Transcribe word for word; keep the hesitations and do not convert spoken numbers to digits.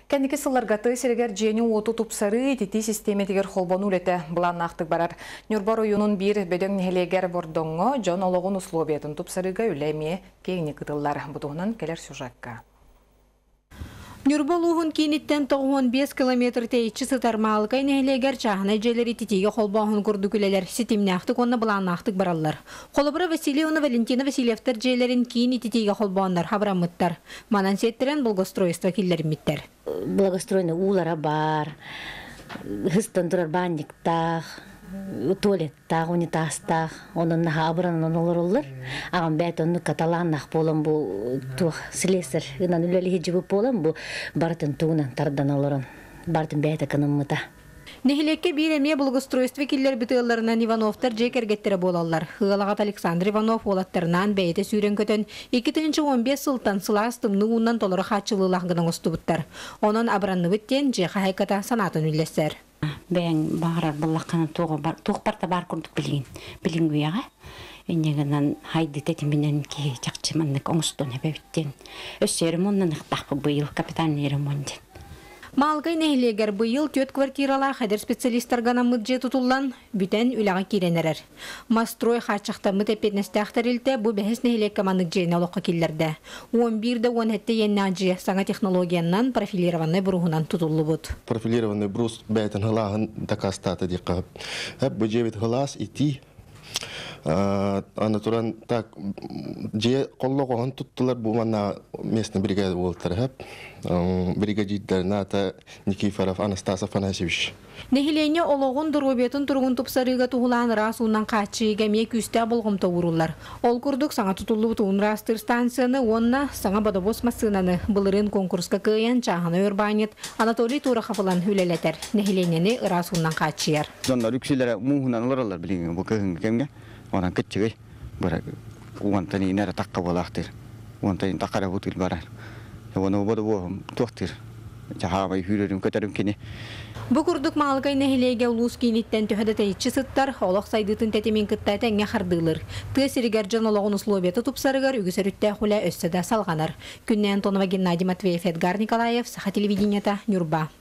Кәндеке сылларгаты сергер жені оту тупсары тити системетигер холбону лете бұлан ақтық барар. Нюрбар ойунун бир бөдөң нехелегер бордоңго жон олығын условиятын тупсарыга үлеме кейіне кытыллар. Бұтуғынан келер сюжетка. Нюрбалуғын кейінеттен тоғын бес километр тейітші сытармалы кайнелегер чағына желері тетеге қолбағын күрді күлелер. Сетеміне ақтық, оны бұлан ақтық баралар. Қолыбыра Василиевна Валентина Васильевтер желерін кейін тетеге қолбағындар хабрамыттар. Манан сеттерен благостройство келлермиттер. Благостройны улара бар, хыстан тұрар банниктақ, туалеттақ, унитастақ, оның наға абыранын олар-олар. Ағам бәйт оны каталаннақ болын бұл туқ слесар, ұнан үлелі хеджібі болын бұл бартын туғынан тардан оларын, бартын бәйт ақынымыта. Нехилекке биреме благоустройство киллер битылларынан Ивановтар жекергеттері болалар. Хыгалағат Александр Иванов олаттарынан бәйті сүйрен көтін эки миң он беш сылтан сыластымны уыннан толыры хатчылылағының ұстыбыттар. Онын абыранны біттен жеқа хайката санатын үлесер. Бәйін бағарар бұллаққаны туқ барта бар күрдік білген, білген өйаға. Енегінен хайды тәтіменен ке чақчыманнық оңыстуын әбәбіттен. Өссерім оннан ұқтақпы бұйыл капитан еремонден. Малгай нехилегер быйыл төт квартирала хадер специалисттар гана мыдже тутуллан бүтән үләгә киренерер. Мастрой хачакта мөтепетнәстә ахтарилте бу бәһис нехилек командык җыйна лоққа килләрдә. он бир дә он hetте яннаҗы саңа технологияннан профилированный бурухунан тутуллы бут. Профилированный брус бәйтен халагын такастата дикка. Хәп бу җебит халас ити. Аны туран так же коллогон туттулар бу мана местный бригада болтар хәп. Бригадирлер Ната Никифоров Анастас Афанасьевич. Нехилене ологон дробетин тургун тупсарыга тугулан расунан качыга мек үстә булгым тавурулар. Ол курдук саңа тутулу тун растыр станцияны онна саңа бодобос масынаны былырын конкурска кыян чаганы урбанит Анатолий Тураховлан хүлелетер. Нехиленене расунан качыяр. Донлар үксиләре муһунан оларлар билген бу кемгә. Онан китчеге бара уантани нәре такка булактыр. Уантани таккара бутыл барар. Оны боды бу тохтыр. Жахабай хүрөрүм көтөрүм кини. Бу курдук малгай нехилеге улус киниттен төһөдө чысыттар олох сайдытын тетемин кытта теңге хардылыр. Тесиригер жанологон условията тупсарыгар үгүсөрүттө хула өссөдө салганар. Күннен Тонова Геннадий Матвеев, Эдгар Николаев, Саха телевидениета, Нюрба.